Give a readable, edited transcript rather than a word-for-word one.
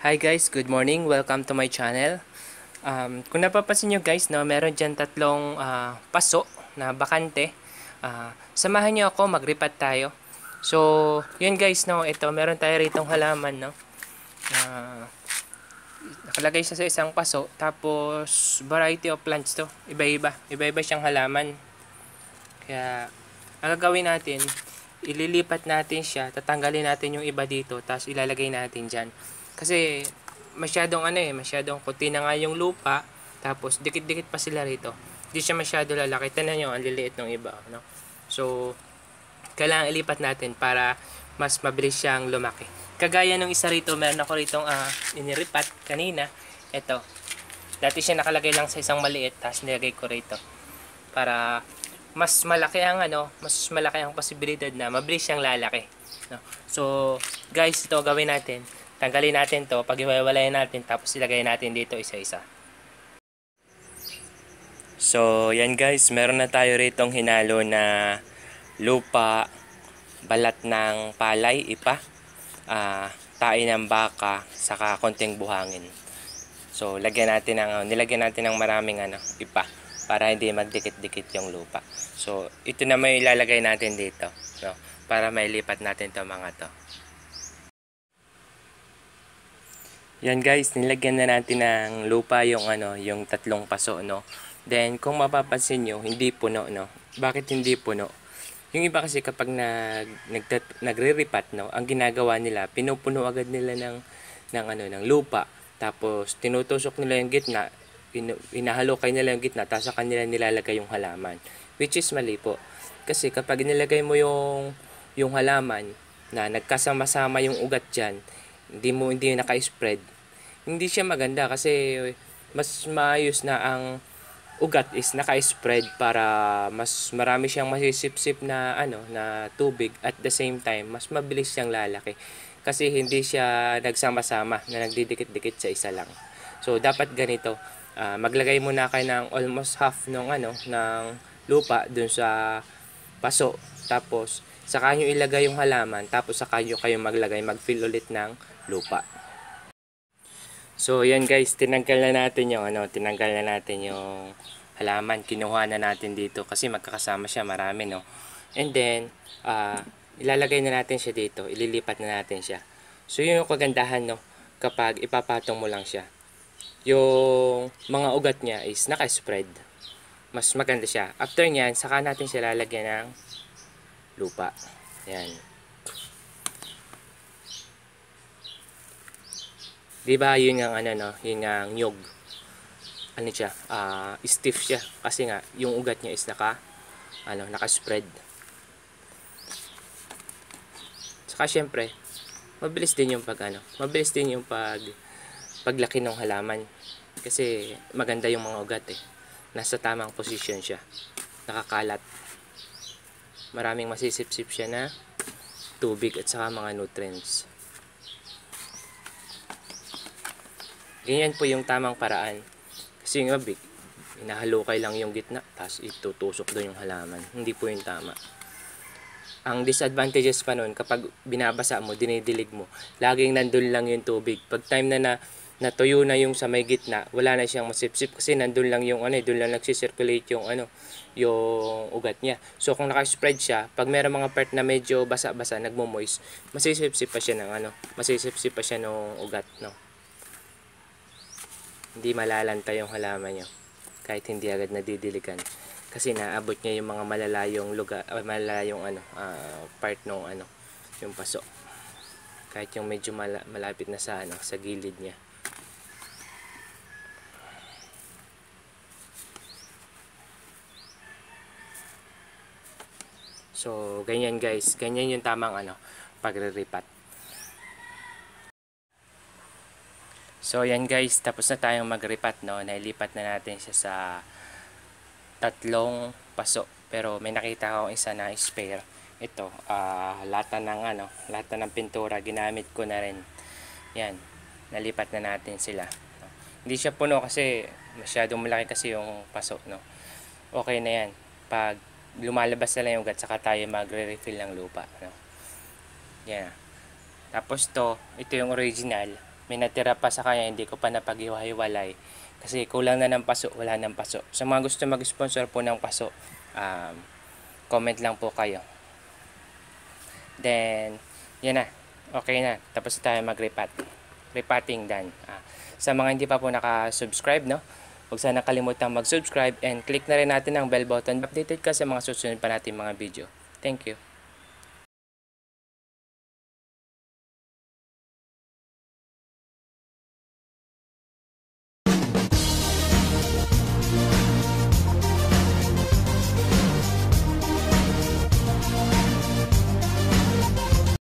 Hi guys, good morning. Welcome to my channel. Kung napapansin nyo guys, no, meron dyan tatlong paso na bakante. Samahan nyo ako, mag-repot tayo. So, yun guys, no, ito, meron tayo ritong halaman, no. Uh, Nakalagay siya sa isang paso, tapos variety of plants to. Iba-iba. Iba-iba siyang halaman. Kaya, ang gagawin natin, ililipat natin siya, tatanggalin natin yung iba dito, tapos ilalagay natin dyan. Kasi masyadong masyadong kuti na nga yung lupa, tapos dikit-dikit pa sila rito. Hindi siya masyado lalaki. Tignan nyo, ang liliit ng iba, no? So, kailangan ilipat natin para mas mabilis siyang lumaki. Kagaya nung isa rito, meron ako rito iniripat kanina. Ito. Dati siya nakalagay lang sa isang maliit, tapos nilagay ko rito para mas malaki ang posibilidad na mabilis siyang lalaki, no? So, guys, ito gawin natin. Tanggalin natin to, pag-iwalayin natin, tapos ilagay natin dito isa-isa. So, yan guys, meron na tayo ritong hinalo na lupa, balat ng palay, ipa, tae ng baka, saka konting buhangin. So, nilagyan natin ng maraming ipa para hindi magdikit-dikit yung lupa. So, ito na may ilalagay natin dito, no? Para mailipat natin to mga to. Yan guys, nilagyan na natin ng lupa yung tatlong paso, no. Then kung mapapansin nyo, hindi puno, no. Bakit hindi puno? Yung iba kasi kapag nagre-repat, no, ang ginagawa nila, pinupuno agad nila ng lupa. Tapos tinutusok nila yung gitna, inahalukay nila yung gitna, tapos sa kanila nilalagay yung halaman. Which is mali po. Kasi kapag nilagay mo yung halaman na nagkasama-sama yung ugat dyan, hindi naka-spread, hindi siya maganda kasi mas maayos na ang ugat is naka-spread para mas marami siyang masisipsip na tubig, at the same time mas mabilis siyang lalaki kasi hindi siya nagsama-sama na nagdidikit-dikit sa isa lang. So dapat ganito, maglagay muna kayo ng almost half ng lupa dun sa paso, tapos saka nyo ilagay yung halaman, tapos saka nyo kayo mag-fill ulit ng lupa. So yan guys, tinanggal na natin yung halaman, kinuha na natin dito kasi magkakasama siya, marami, no. And then ilalagay na natin siya dito, ililipat na natin siya. So yun yung kagandahan, no, kapag ipapatong mo lang siya, yung mga ugat niya is naka-spread, mas maganda siya. After nyan, saka natin siya lalagyan ng lupa. Yan. Diba yun ang yun ang nyog. Siya, stiff siya kasi nga yung ugat niya is naka-spread. Saka syempre, mabilis din yung paglaki ng halaman kasi maganda yung mga ugat nasa tamang posisyon siya, nakakalat, maraming masisipsip siya na tubig at saka mga nutrients. Ganyan po yung tamang paraan kasi nga inahalukay lang yung gitna tapos itutusok doon yung halaman, hindi po yung tama. Ang disadvantages pa nun, kapag binabasa mo, dinidilig mo, laging nandun lang yung tubig. Pag time na natuyo na yung sa may gitna, wala na siyang masipsip kasi nandun lang yung doon lang nagsisirculate yung yung ugat niya. So kung naka-spread siya, pag meron mga part na medyo basa-basa, nagmo-moist, masisipsip pa siya ng ugat, no. Hindi malalanta yung halaman niyo kahit hindi agad nadidiligan kasi naabot niya yung mga malalayong lugar, part ng yung paso, kahit yung medyo malapit na sa sa gilid niya. So ganyan guys, ganyan yung tamang pagre-repat. So yan guys, tapos na tayong mag-repat, no. Nailipat na natin siya sa tatlong paso, pero may nakita akong isa na spare. Ito, lata ng pintura, ginamit ko na rin. Yan, nalipat na natin sila, no? Hindi siya puno kasi masyadong malaki kasi yung paso, no. Okay na yan, pag lumalabas na lang yung ugat, saka tayo magre-refill ng lupa, no. Yan. Tapos ito yung original, may natira pa sa kanya, hindi ko pa napaghiwa-hiwalay. Kasi kulang na ng paso, wala ng paso. Sa mga gusto mag-sponsor po ng paso, comment lang po kayo. Then, yan na. Okay na. Tapos tayo mag-repat. Repatting done. Sa mga hindi pa po naka-subscribe, no? Huwag sana kalimutang mag-subscribe and click na rin natin ang bell button. Updated ka sa mga susunod pa natin mga video. Thank you.